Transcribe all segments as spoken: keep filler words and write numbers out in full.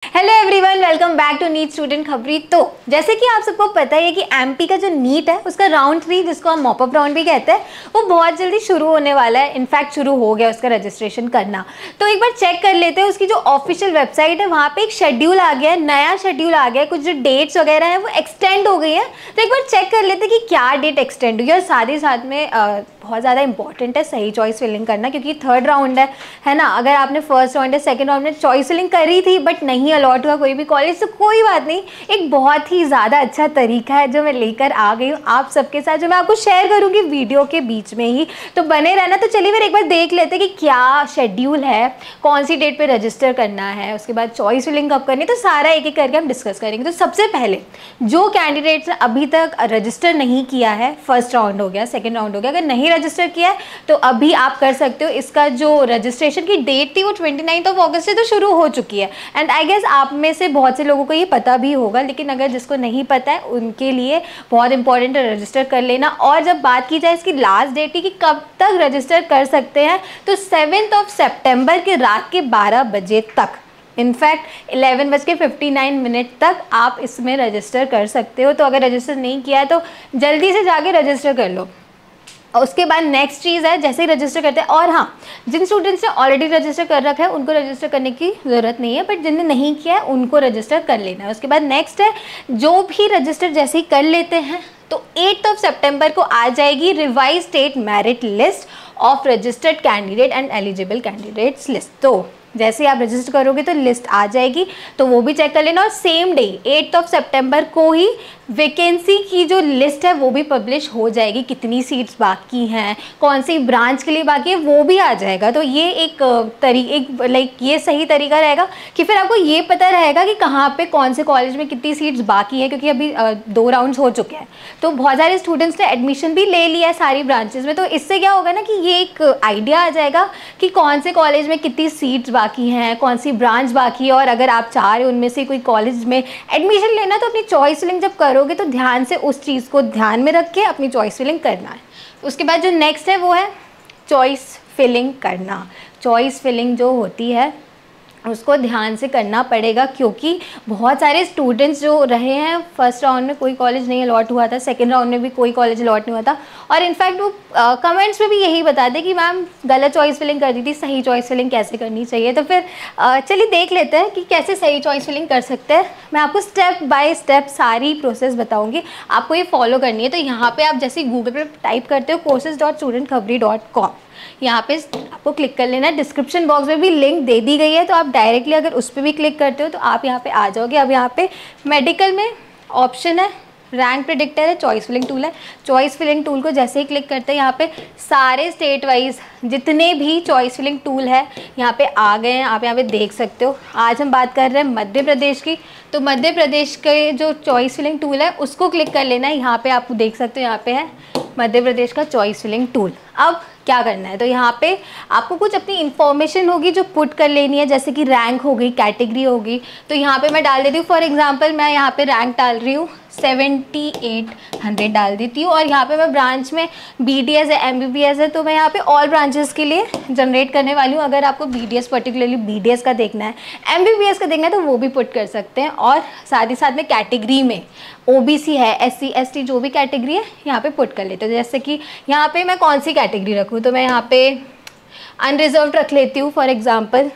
Hello everyone, welcome back to NEET student Khabri. तो जैसे कि आप सबको पता ही है कि एमपी का जो नीट है उसका राउंड थ्री, जिसको हम मॉपअप राउंड भी कहते हैं, वो बहुत जल्दी शुरू होने वाला है। इनफैक्ट शुरू हो गया उसका रजिस्ट्रेशन करना। तो एक बार चेक कर लेते हैं उसकी जो ऑफिशियल वेबसाइट है, वहाँ पे एक शेड्यूल आ गया है, नया शेड्यूल आ गया है। कुछ जो डेट्स वगैरह हैं वो एक्सटेंड हो गई है। तो एक बार चेक कर लेते हैं कि क्या डेट एक्सटेंड हुई है। और साथ ही साथ में आ, बहुत ज़्यादा इंपॉर्टेंट है सही चॉइस फिलिंग करना, क्योंकि थर्ड राउंड है है ना। अगर आपने फर्स्ट राउंड या सेकंड राउंड में चॉइस फिलिंग करी थी बट नहीं अलॉट हुआ कोई भी कॉलेज, तो कोई बात नहीं, एक बहुत ही ज़्यादा अच्छा तरीका है जो मैं लेकर आ गई हूँ आप सबके साथ, जो मैं आपको शेयर करूँगी वीडियो के बीच में ही। तो बने रहना। तो चलिए फिर एक बार देख लेते हैं कि क्या शेड्यूल है, कौन सी डेट पे रजिस्टर करना है, उसके बाद चॉइस फिलिंग कब करनी है। तो सारा एक एक करके हम डिस्कस करेंगे। तो सबसे पहले जो कैंडिडेट्स ने अभी तक रजिस्टर नहीं किया है, फर्स्ट राउंड हो गया, सेकेंड राउंड हो गया, अगर नहीं रजिस्टर किया है तो अभी आप कर सकते हो। इसका जो रजिस्ट्रेशन की डेट थी वो ट्वेंटी नाइन्थ ऑफ अगस्त से तो शुरू हो चुकी है। एंड आई गेस आप में से बहुत से लोगों को ये पता भी होगा, लेकिन अगर जिसको नहीं पता है उनके लिए बहुत इंपॉर्टेंट है रजिस्टर कर लेना। और जब बात की जाए इसकी लास्ट डेट की कि कब तक रजिस्टर कर सकते हैं, तो सेवेंथ ऑफ सेप्टेम्बर के रात के बारह बजे तक, इनफैक्ट इलेवन बज के फिफ्टी नाइन मिनट तक आप इसमें रजिस्टर कर सकते हो। तो अगर रजिस्टर नहीं किया है तो जल्दी से जाके रजिस्टर कर लो। और उसके बाद नेक्स्ट चीज़ है, जैसे ही रजिस्टर करते हैं, और हाँ, जिन स्टूडेंट्स ने ऑलरेडी रजिस्टर कर रखा है उनको रजिस्टर करने की ज़रूरत नहीं है, बट जिनने नहीं किया है उनको रजिस्टर कर लेना है। उसके बाद नेक्स्ट है, जो भी रजिस्टर जैसे ही कर लेते हैं तो एट्थ ऑफ सितंबर को आ जाएगी revise state merit list of registered candidate and eligible candidates list. तो जैसे आप रजिस्टर करोगे तो लिस्ट आ जाएगी, तो वो भी चेक कर लेना। और सेम डे एट्थ ऑफ सितंबर को ही वैकेंसी की जो लिस्ट है वो भी पब्लिश हो जाएगी, कितनी सीट्स बाकी हैं, कौन सी ब्रांच के लिए बाकी है, वो भी आ जाएगा। तो ये एक तरी एक लाइक ये सही तरीका रहेगा कि फिर आपको ये पता रहेगा कि कहाँ पे कौन से कॉलेज में कितनी सीट्स बाकी हैं, क्योंकि अभी दो राउंड्स हो चुके हैं। तो बहुत सारे स्टूडेंट्स ने एडमिशन भी ले लिया है सारी ब्रांचेज में। तो इससे क्या होगा ना कि ये एक आइडिया आ जाएगा कि कौन से कॉलेज में कितनी सीट्स बाकी हैं, कौन सी ब्रांच बाकी है। और अगर आप चाह रहे हो उनमें से कोई कॉलेज में एडमिशन लेना, तो अपनी चॉइस फिलिंग जब करो तो ध्यान से उस चीज़ को ध्यान में रख के अपनी चॉइस फिलिंग करना है। उसके बाद जो नेक्स्ट है वो है चॉइस फिलिंग करना। चॉइस फिलिंग जो होती है उसको ध्यान से करना पड़ेगा, क्योंकि बहुत सारे स्टूडेंट्स जो रहे हैं फर्स्ट राउंड में कोई कॉलेज नहीं अलॉट हुआ था, सेकंड राउंड में भी कोई कॉलेज अलॉट नहीं हुआ था, और इनफैक्ट वो कमेंट्स में भी यही बताते कि मैम गलत चॉइस फिलिंग कर दी थी, सही चॉइस फिलिंग कैसे करनी चाहिए। तो फिर चलिए देख लेते हैं कि कैसे सही चॉइस फिलिंग कर सकते हैं। मैं आपको स्टेप बाय स्टेप सारी प्रोसेस बताऊँगी, आपको ये फॉलो करनी है। तो यहाँ पर आप जैसे गूगल पर टाइप करते हो courses dot student Khabri dot com, यहाँ पे आपको क्लिक कर लेना है। डिस्क्रिप्शन बॉक्स में भी लिंक दे दी गई है, तो आप डायरेक्टली अगर उस पर भी क्लिक करते हो तो आप यहाँ पे आ जाओगे। अब यहाँ पे मेडिकल में ऑप्शन है रैंक प्रेडिक्टर है, चॉइस फिलिंग टूल है। चॉइस फिलिंग टूल को जैसे ही क्लिक करते हैं यहाँ पे सारे स्टेट वाइज जितने भी चॉइस फिलिंग टूल है यहाँ पे आ गए हैं, आप यहाँ पे देख सकते हो। आज हम बात कर रहे हैं मध्य प्रदेश की, तो मध्य प्रदेश के जो चॉइस फिलिंग टूल है उसको क्लिक कर लेना है। यहाँ पे आप देख सकते हो, यहाँ पे है मध्य प्रदेश का चॉइस फिलिंग टूल। अब क्या करना है, तो यहाँ पे आपको कुछ अपनी इन्फॉर्मेशन होगी जो पुट कर लेनी है, जैसे कि रैंक होगी, कैटेगरी होगी। तो यहाँ पे मैं डाल देती हूँ, फॉर एग्जांपल मैं यहाँ पे रैंक डाल रही हूँ सेवेंटी एट हंड्रेड डाल देती हूँ। और यहाँ पे मैं ब्रांच में बी डी एस है, एम बी बी एस है, तो मैं यहाँ पे ऑल ब्रांचेस के लिए जनरेट करने वाली हूँ। अगर आपको B D S particularly B D S का देखना है, एम बी बी एस का देखना है, तो वो भी पुट कर सकते हैं। और साथ ही साथ में कैटेगरी में ओ बी सी है, एस सी एस टी, जो भी कैटेगरी है यहाँ पे पुट कर लेते हैं। जैसे कि यहाँ पे मैं कौन सी कैटेगरी रखूँ, तो मैं यहाँ पे अनरिजर्व्ड रख लेती हूँ फॉर एग्जांपल।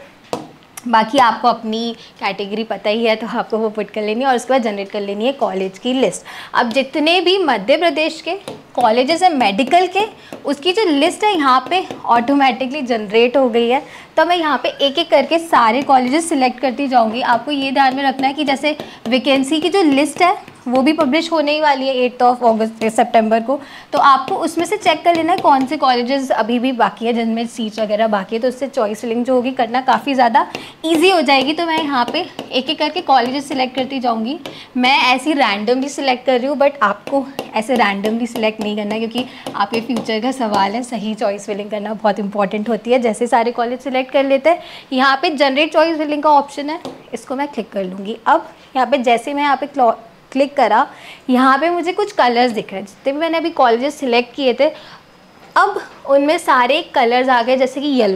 बाकी आपको अपनी कैटेगरी पता ही है, तो आपको वो पुट कर लेनी है और उसके बाद जनरेट कर लेनी है कॉलेज की लिस्ट। अब जितने भी मध्य प्रदेश के कॉलेजेस हैं मेडिकल के, उसकी जो लिस्ट है यहाँ पे ऑटोमेटिकली जनरेट हो गई है। तो मैं यहाँ पे एक एक करके सारे कॉलेजेस सिलेक्ट करती जाऊँगी। आपको ये ध्यान में रखना है कि जैसे वैकेंसी की जो लिस्ट है वो भी पब्लिश होने ही वाली है एट्थ ऑफ अगस्त सितंबर को, तो आपको उसमें से चेक कर लेना है कौन से कॉलेजेस अभी भी बाकी है जिनमें सीट्स वगैरह बाकी है। तो उससे चॉइस फिलिंग जो होगी करना काफ़ी ज़्यादा इजी हो जाएगी। तो मैं यहाँ पे एक एक करके कॉलेजेस सिलेक्ट करती जाऊँगी। मैं ऐसी रैंडमली सिलेक्ट कर रही हूँ, बट आपको ऐसे रैंडमली सिलेक्ट नहीं करना, क्योंकि आपके फ्यूचर का सवाल है। सही चॉइस फिलिंग करना बहुत इंपॉर्टेंट होती है। जैसे सारे कॉलेज सिलेक्ट कर लेते हैं, यहाँ पे जनरेट चॉइस फिलिंग का ऑप्शन है, इसको मैं क्लिक कर लूँगी। अब यहाँ पे जैसे मैं यहाँ पे क्लिक करा, यहाँ पे मुझे कुछ कलर्स दिख रहे हैं जितने भी मैंने अभी कॉलेजेस सिलेक्ट किए थे। अब उनमें सारे कलर्स आ गए, जैसे कि येलो,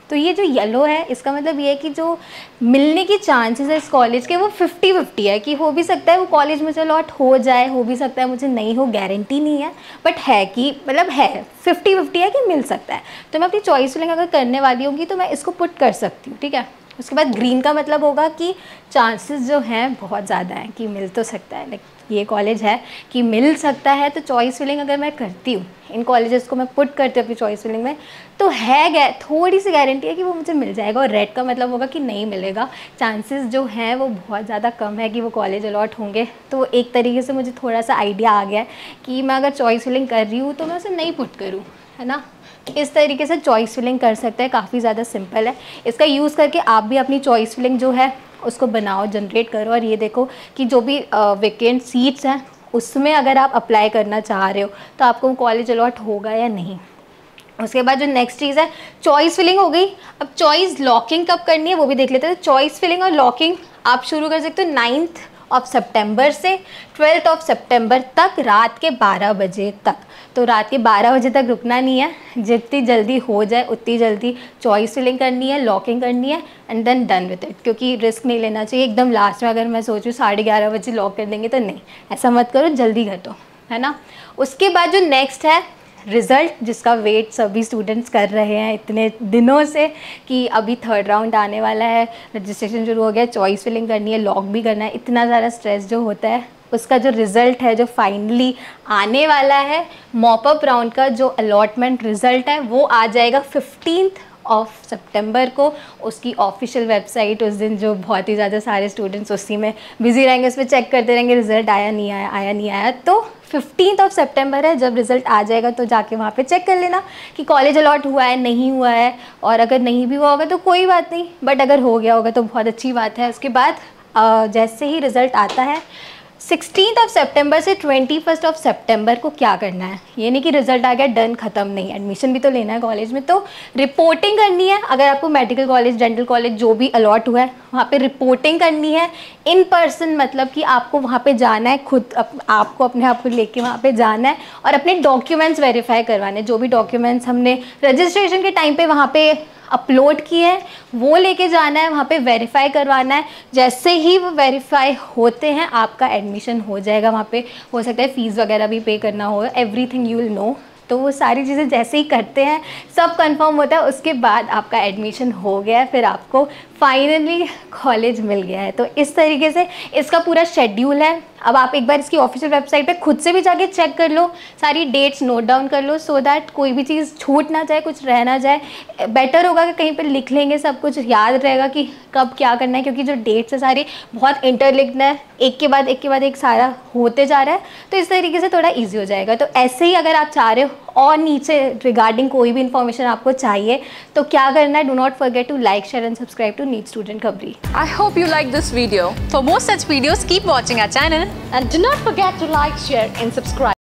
तो ये जो येलो है इसका मतलब ये है कि जो मिलने की चांसेस है इस कॉलेज के वो फिफ्टी फिफ्टी है, कि हो भी सकता है वो कॉलेज मुझे अलॉट हो जाए, हो भी सकता है मुझे नहीं हो, गारंटी नहीं है, बट है कि मतलब है फिफ्टी फिफ्टी है कि मिल सकता है। तो मैं अपनी चॉइस फिलिंग अगर करने वाली होंगी तो मैं इसको पुट कर सकती हूँ, ठीक है। उसके बाद ग्रीन का मतलब होगा कि चांसेस जो हैं बहुत ज़्यादा हैं कि मिल तो सकता है, लाइक ये कॉलेज है कि मिल सकता है। तो चॉइस फिलिंग अगर मैं करती हूँ, इन कॉलेजेस को मैं पुट करती हूँ अपनी चॉइस फिलिंग में, तो है थोड़ी सी गारंटी है कि वो मुझे मिल जाएगा। और रेड का मतलब होगा कि नहीं मिलेगा, चांसेस जो हैं वो बहुत ज़्यादा कम है कि वो कॉलेज अलॉट होंगे। तो एक तरीके से मुझे थोड़ा सा आइडिया आ गया है कि मैं अगर चॉइस फिलिंग कर रही हूँ तो मैं उसे नहीं पुट करूँ, है ना। इस तरीके से चॉइस फिलिंग कर सकते हैं, काफ़ी ज़्यादा सिंपल है। इसका यूज़ करके आप भी अपनी चॉइस फिलिंग जो है उसको बनाओ, जनरेट करो, और ये देखो कि जो भी वैकेंट सीट्स हैं उसमें अगर आप अप्लाई करना चाह रहे हो तो आपको कॉलेज अलॉट होगा या नहीं। उसके बाद जो नेक्स्ट चीज़ है, चॉइस फिलिंग हो गई। अब चॉइस लॉकिंग कब करनी है वो भी देख लेते हैं। चॉइस फिलिंग और लॉकिंग आप शुरू कर सकते हो नाइन्थ ऑफ सितंबर से ट्वेल्थ ऑफ सितंबर तक, रात के बारह बजे तक। तो रात के बारह बजे तक रुकना नहीं है, जितनी जल्दी हो जाए उतनी जल्दी चॉइस फिलिंग करनी है, लॉकिंग करनी है, and then done with it. क्योंकि रिस्क नहीं लेना चाहिए एकदम लास्ट में। अगर मैं सोचूँ साढ़े ग्यारह बजे लॉक कर देंगे तो नहीं, ऐसा मत करो, जल्दी कर दो, है ना। उसके बाद जो नेक्स्ट है रिज़ल्ट, जिसका वेट सभी स्टूडेंट्स कर रहे हैं इतने दिनों से कि अभी थर्ड राउंड आने वाला है, रजिस्ट्रेशन शुरू हो गया, चॉइस फिलिंग करनी है, लॉक भी करना है, इतना ज़्यादा स्ट्रेस जो होता है उसका जो रिज़ल्ट है जो फाइनली आने वाला है, मॉपअप राउंड का जो अलॉटमेंट रिज़ल्ट है वो आ जाएगा फिफ्टींथ ऑफ सितंबर को। उसकी ऑफिशियल वेबसाइट उस दिन जो बहुत ही ज़्यादा सारे स्टूडेंट्स उसी में बिजी रहेंगे, उस पर चेक करते रहेंगे रिज़ल्ट आया नहीं आया आया नहीं आया। तो फिफ्टींथ ऑफ सितंबर है, जब रिज़ल्ट आ जाएगा तो जाके वहाँ पे चेक कर लेना कि कॉलेज अलॉट हुआ है नहीं हुआ है। और अगर नहीं भी हुआ होगा तो कोई बात नहीं, बट अगर हो गया होगा तो बहुत अच्छी बात है। उसके बाद जैसे ही रिज़ल्ट आता है सिक्सटीन्थ ऑफ सितंबर से ट्वेंटी फर्स्ट ऑफ सितंबर को क्या करना है, ये नहीं कि रिजल्ट आ गया डन ख़त्म, नहीं, एडमिशन भी तो लेना है कॉलेज में। तो रिपोर्टिंग करनी है। अगर आपको मेडिकल कॉलेज, डेंटल कॉलेज जो भी अलॉट हुआ है वहाँ पे रिपोर्टिंग करनी है इन पर्सन, मतलब कि आपको वहाँ पे जाना है, खुद अप, आपको अपने आप को लेके वहाँ पे जाना है और अपने डॉक्यूमेंट्स वेरीफाई करवाने। जो भी डॉक्यूमेंट्स हमने रजिस्ट्रेशन के टाइम पे वहाँ पे अपलोड किए हैं वो लेके जाना है, वहाँ पे वेरीफाई करवाना है। जैसे ही वो वेरीफाई होते हैं आपका एडमिशन हो जाएगा। वहाँ पे हो सकता है फ़ीस वगैरह भी पे करना हो, एवरीथिंग यू विल नो। तो वो सारी चीज़ें जैसे ही करते हैं सब कंफर्म होता है, उसके बाद आपका एडमिशन हो गया है, फिर आपको फाइनली कॉलेज मिल गया है। तो इस तरीके से इसका पूरा शेड्यूल है। अब आप एक बार इसकी ऑफिशियल वेबसाइट पे खुद से भी जाके चेक कर लो, सारी डेट्स नोट डाउन कर लो, सो दैट कोई भी चीज़ छूट ना जाए, कुछ रह ना जाए। बेटर होगा कि कहीं पे लिख लेंगे, सब कुछ याद रहेगा कि कब क्या करना है, क्योंकि जो डेट्स है सारी बहुत इंटरलिंक्ड है, एक के बाद एक के बाद एक सारा होते जा रहा है। तो इस तरीके से थोड़ा ईजी हो जाएगा। तो ऐसे ही अगर आप चाह रहे हो और नीचे रिगार्डिंग कोई भी इन्फॉर्मेशन आपको चाहिए तो क्या करना है, do not forget to like, share and subscribe to NEET student Khabri. I hope you like this video. For more such videos, keep watching our channel And do not forget to like, share and subscribe.